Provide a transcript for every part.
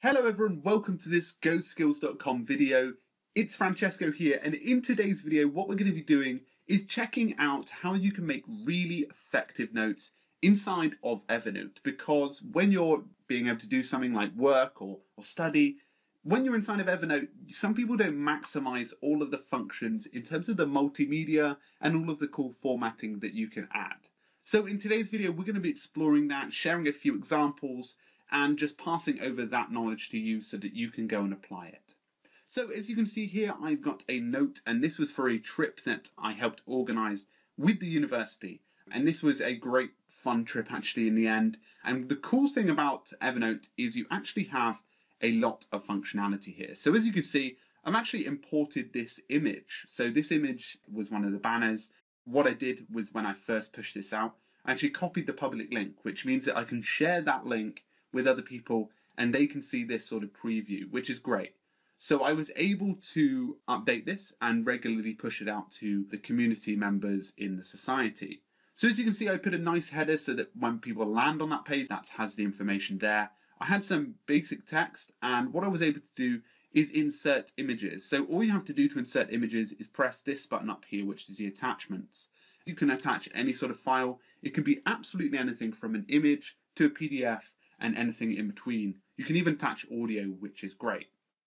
Hello everyone, welcome to this GoSkills.com video. It's Francesco here, and in today's video what we're going to be doing is checking out how you can make really effective notes inside of Evernote, because when you're being able to do something like work or study, when you're inside of Evernote, some people don't maximize all of the functions in terms of the multimedia and all of the cool formatting that you can add. So in today's video we're going to be exploring that, sharing a few examples, and just passing over that knowledge to you so that you can go and apply it. So as you can see here, I've got a note, and this was for a trip that I helped organize with the university. And this was a great fun trip actually in the end. And the cool thing about Evernote is you actually have a lot of functionality here. So as you can see, I've actually imported this image. So this image was one of the banners. What I did was, when I first pushed this out, I actually copied the public link, which means that I can share that link with other people and they can see this sort of preview, which is great. So I was able to update this and regularly push it out to the community members in the society. So as you can see, I put a nice header so that when people land on that page, that has the information there. I had some basic text, and what I was able to do is insert images. So all you have to do to insert images is press this button up here, which is the attachments. You can attach any sort of file. It can be absolutely anything from an image to a PDF and anything in between. You can even attach audio, which is great.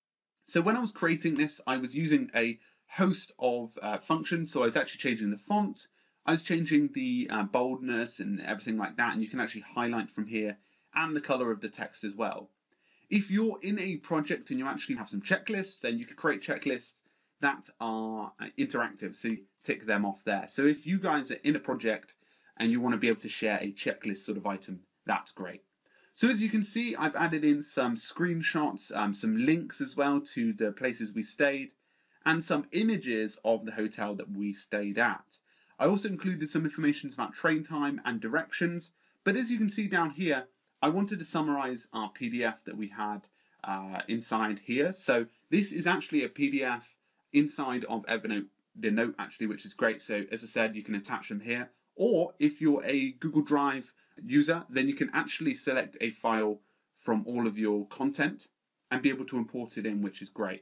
So when I was creating this, I was using a host of functions. So I was actually changing the font, I was changing the boldness and everything like that, and you can actually highlight from here, and the color of the text as well. If you're in a project and you actually have some checklists, then you can create checklists that are interactive, so you tick them off there. So if you guys are in a project and you want to be able to share a checklist sort of item, that's great. So as you can see, I've added in some screenshots, some links as well to the places we stayed, and some images of the hotel that we stayed at. I also included some information about train time and directions, but as you can see down here, I wanted to summarize our PDF that we had inside here. So this is actually a PDF inside of Evernote, the note actually, which is great. So as I said, you can attach them here, or if you're a Google Drive user, then you can actually select a file from all of your content and be able to import it in, which is great.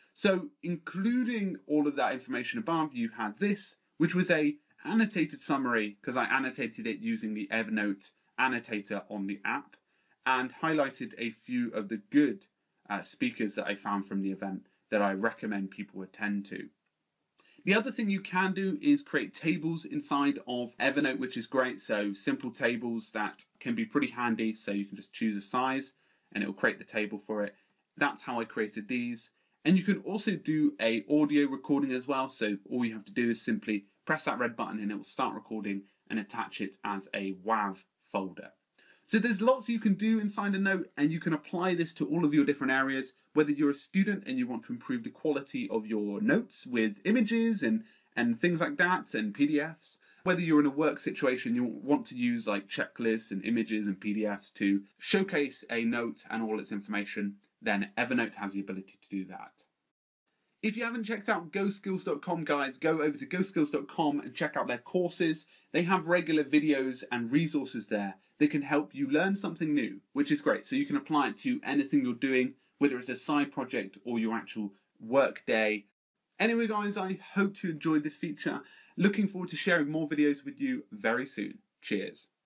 So including all of that information above, you had this, which was a annotated summary, because I annotated it using the Evernote annotator on the app, and highlighted a few of the good speakers that I found from the event that I recommend people attend to. The other thing you can do is create tables inside of Evernote, which is great. So simple tables that can be pretty handy. So you can just choose a size and it will create the table for it. That's how I created these. And you can also do a audio recording as well. So all you have to do is simply press that red button and it will start recording and attach it as a WAV folder. So there's lots you can do inside a note, and you can apply this to all of your different areas, whether you're a student and you want to improve the quality of your notes with images and things like that, and PDFs, whether you're in a work situation, you want to use like checklists and images and PDFs to showcase a note and all its information, then Evernote has the ability to do that. If you haven't checked out GoSkills.com, guys, go over to GoSkills.com and check out their courses. They have regular videos and resources there that can help you learn something new, which is great. So you can apply it to anything you're doing, whether it's a side project or your actual work day. Anyway, guys, I hope you enjoyed this feature. Looking forward to sharing more videos with you very soon. Cheers.